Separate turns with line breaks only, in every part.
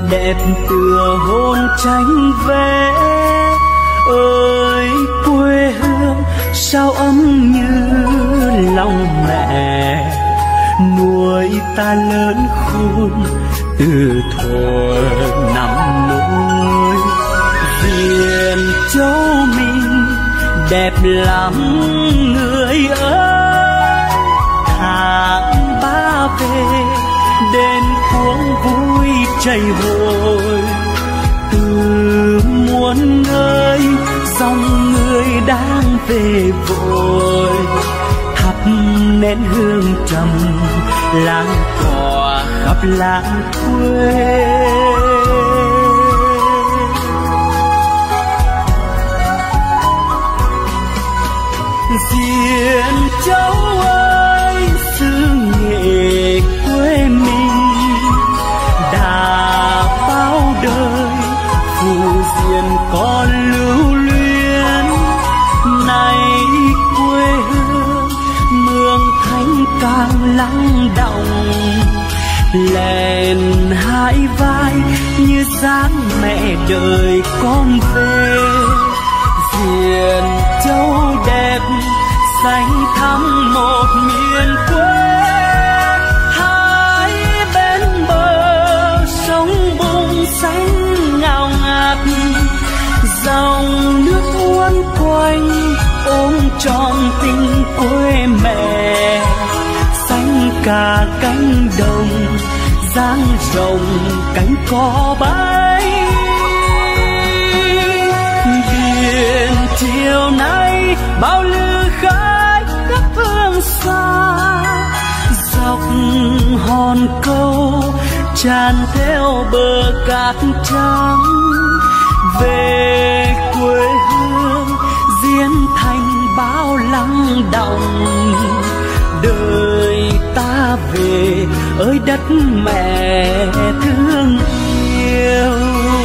đẹp tựa hôn tranh vẽ. Ơi quê hương sao ấm như lòng mẹ, nuôi ta lớn khôn từ thuở năm nỗi. Viền Châu mình đẹp lắm người ơi, tháng ba về đêm cuống vui chảy hồi. Từ muôn nơi dòng người đang về vội, thắp nén hương trầm làng cò khắp làng quê. Diên Châu ơi xứ nghệ quê mình, đã bao đời phù diên còn lưu luyến. Nay quê hương mường thanh càng lắng đọng, lèn hai vai như dáng mẹ đợi con về. Diên Châu đẹp xanh thắm một miền quê, hai bên bờ sông bùng xanh ngào ngạt. Dòng nước uốn quanh ôm trọn tình quê mẹ, xanh cả cánh đồng dang rộng cánh cò bay. Biển chiều nay bao lư khói khắp phương xa, dọc hòn câu tràn theo bờ cát trắng. Về quê hương Diên Thành bao lắng đọng, đời ta về ơi đất mẹ thương yêu.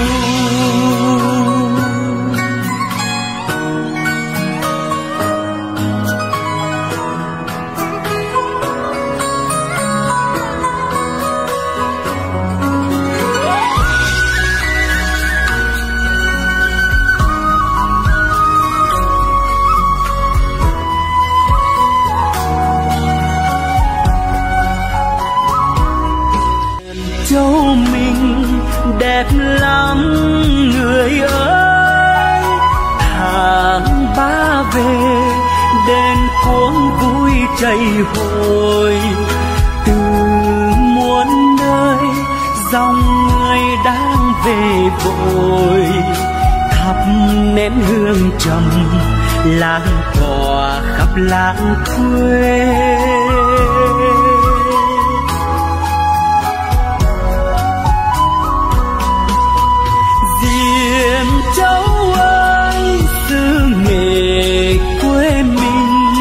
Châu mình đẹp lắm người ơi, tháng ba về đêm cuống vui chảy hồi. Từ muôn nơi dòng người đang về vội, thắp nén hương trầm làng cò khắp làng quê. Châu ơi xứ nghệ quê mình,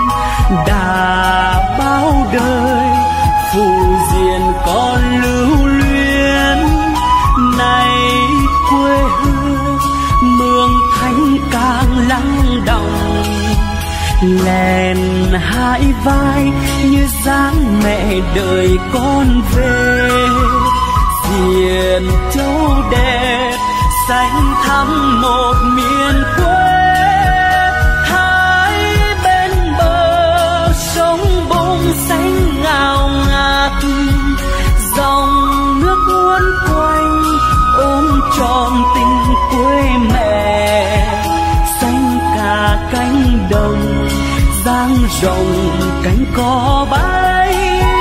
đã bao đời phù diên còn lưu luyến. Nay quê hương mường thanh càng lắng đọng, lèn hai vai như dáng mẹ đợi con về. Diên Châu đẹp xanh thắm một miền quê, hai bên bờ sông bùng xanh ngào ngạt. Dòng nước uốn quanh ôm trọn tình quê mẹ, xanh cả cánh đồng dang rộng cánh cò bay.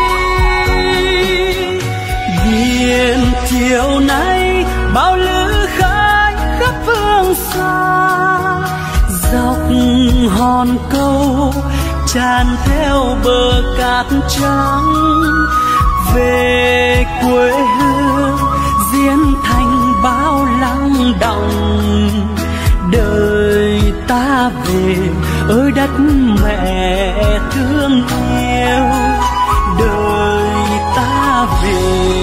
Biển chiều nay bao lư khói khắp phương xa, dọc hòn câu tràn theo bờ cát trắng. Về quê hương Diên Thành bao lắng đọng, đời ta về ơi đất mẹ thương yêu. Đời ta về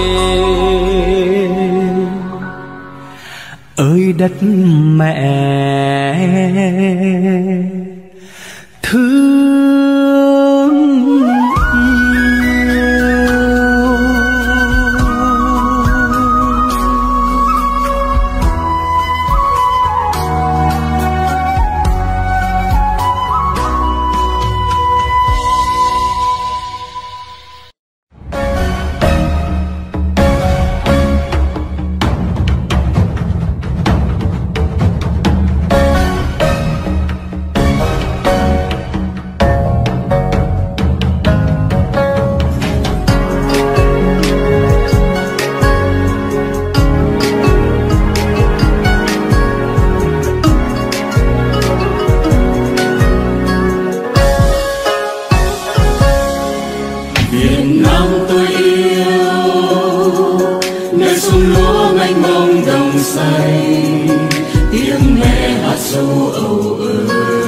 ơi đất mẹ thương yêu.
xanh, tiếng mẹ hát ru âu ơ.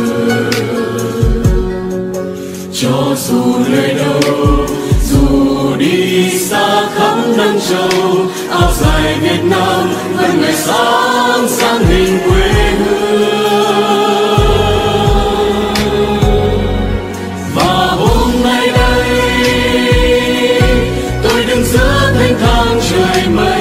Cho dù nơi đâu, dù đi xa khắp năm châu, áo dài Việt Nam vẫn ngày sáng sáng hình quê hương. Và hôm nay đây tôi đứng giữa thanh thang trời mây,